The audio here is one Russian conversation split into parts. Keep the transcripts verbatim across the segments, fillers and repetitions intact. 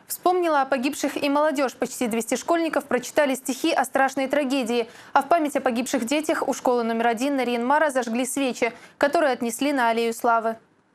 Вспомнила о погибших и молодежь. Почти двести школьников прочитали стихи о страшной трагедии. А в память о погибших детях у школы номер один Нарьян-Мара зажгли свечи, которые отнесли на Аллею Славы.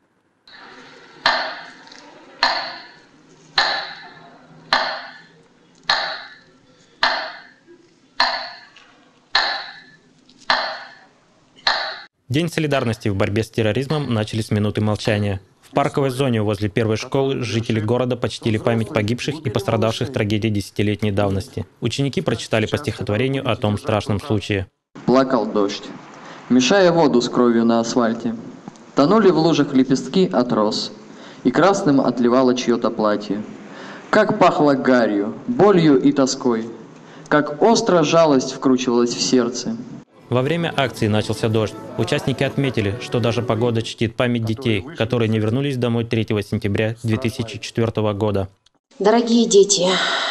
День солидарности в борьбе с терроризмом начали с минуты молчания. В парковой зоне возле первой школы жители города почтили память погибших и пострадавших в трагедии десятилетней давности. Ученики прочитали по стихотворению о том страшном случае. Плакал дождь, мешая воду с кровью на асфальте. Тонули в лужах лепестки от роз, и красным отливало чье-то платье. Как пахло гарью, болью и тоской, как остро жалость вкручивалась в сердце. Во время акции начался дождь. Участники отметили, что даже погода чтит память детей, которые не вернулись домой третьего сентября две тысячи четвёртого года. Дорогие дети,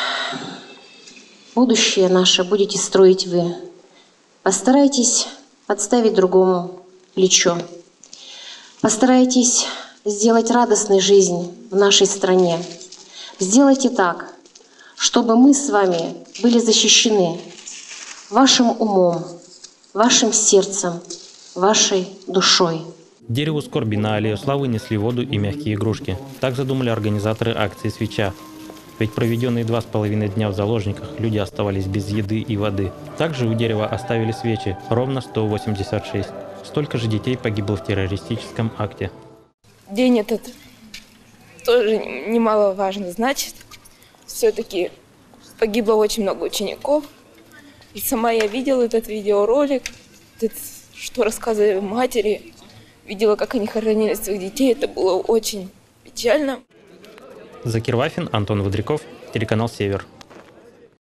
будущее наше будете строить вы. Постарайтесь подставить другому плечо. Постарайтесь сделать радостной жизнь в нашей стране. Сделайте так, чтобы мы с вами были защищены вашим умом, вашим сердцем, вашей душой. Дереву скорби на Аллею Славы несли воду и мягкие игрушки. Так задумали организаторы акции «Свеча». Ведь проведенные два с половиной дня в заложниках люди оставались без еды и воды. Также у дерева оставили свечи, ровно сто восемьдесят шесть. Столько же детей погибло в террористическом акте. День этот тоже немаловажно значит. Все-таки погибло очень много учеников. И сама я видела этот видеоролик, этот, что рассказывали матери, видела, как они хоронили своих детей. Это было очень печально. Закир Вафин, Антон Водряков, телеканал «Север».